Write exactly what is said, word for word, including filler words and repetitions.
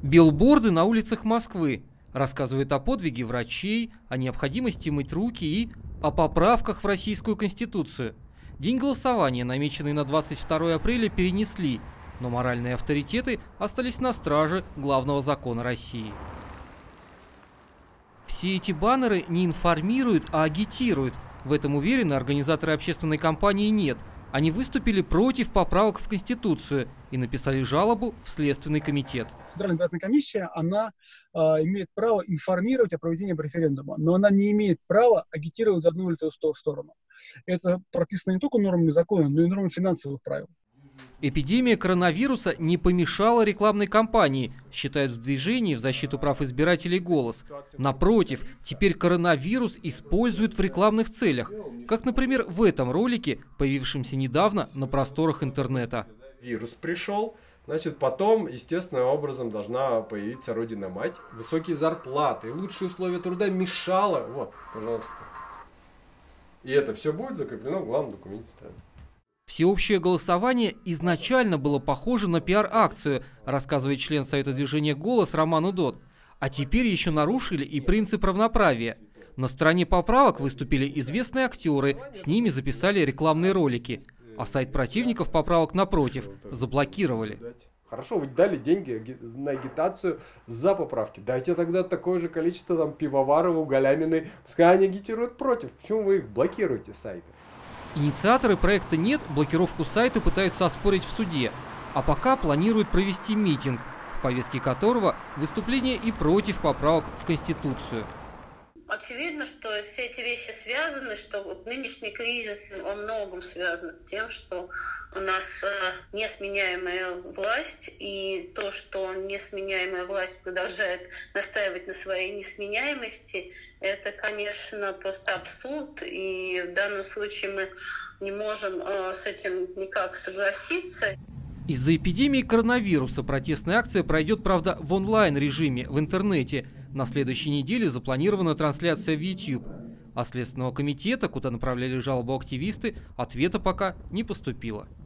Билборды на улицах Москвы рассказывают о подвиге врачей, о необходимости мыть руки и о поправках в Российскую Конституцию. День голосования, намеченный на двадцать второе апреля, перенесли, но моральные авторитеты остались на страже главного закона России. Все эти баннеры не информируют, а агитируют. В этом уверены организаторы общественной кампании «Нет». Они выступили против поправок в Конституцию и написали жалобу в Следственный комитет. Федеральная избирательная комиссия, она э, имеет право информировать о проведении референдума, но она не имеет права агитировать за одну или другую сторону. Это прописано не только нормами закона, но и нормами финансовых правил. Эпидемия коронавируса не помешала рекламной кампании, считают в движении в защиту прав избирателей «Голос». Напротив, теперь коронавирус используют в рекламных целях, как, например, в этом ролике, появившемся недавно на просторах интернета. Вирус пришел, значит, потом, естественным образом, должна появиться Родина-Мать. Высокие зарплаты, лучшие условия труда мешало. Вот, пожалуйста. И это все будет закреплено в главном документе страны. Всеобщее голосование изначально было похоже на пиар-акцию, рассказывает член Совета движения «Голос» Роман Удод. А теперь еще нарушили и принцип равноправия. На стороне поправок выступили известные актеры, с ними записали рекламные ролики. А сайт противников поправок, напротив, заблокировали. Хорошо, вы дали деньги на агитацию за поправки. Дайте тогда такое же количество там Пивоварову, Галяминой. Пускай они агитируют против. Почему вы их блокируете, сайты? Инициаторы проекта «Нет» блокировку сайта пытаются оспорить в суде, а пока планируют провести митинг, в повестке которого выступление и против поправок в Конституцию. Очевидно, что все эти вещи связаны, что вот нынешний кризис во многом связан с тем, что у нас э, несменяемая власть, и то, что несменяемая власть продолжает настаивать на своей несменяемости, это, конечно, просто абсурд, и в данном случае мы не можем э, с этим никак согласиться. Из-за эпидемии коронавируса протестная акция пройдет, правда, в онлайн-режиме, в интернете. На следующей неделе запланирована трансляция в YouTube. А Следственного комитета, куда направляли жалобу активисты, ответа пока не поступило.